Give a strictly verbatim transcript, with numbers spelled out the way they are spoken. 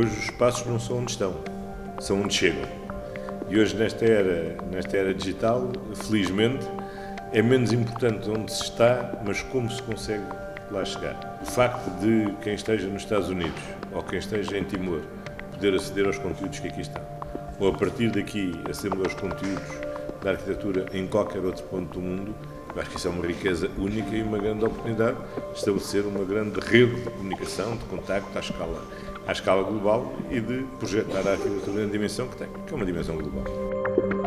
Hoje os espaços não são onde estão, são onde chegam. E hoje, nesta era, nesta era digital, felizmente, é menos importante onde se está, mas como se consegue lá chegar. O facto de quem esteja nos Estados Unidos ou quem esteja em Timor poder aceder aos conteúdos que aqui estão, ou a partir daqui aceder aos conteúdos da arquitetura em qualquer outro ponto do mundo, eu acho que isso é uma riqueza única e uma grande oportunidade de estabelecer uma grande rede de comunicação, de contacto à escala, à escala global e de projetar a arquitetura na dimensão que tem, que é uma dimensão global.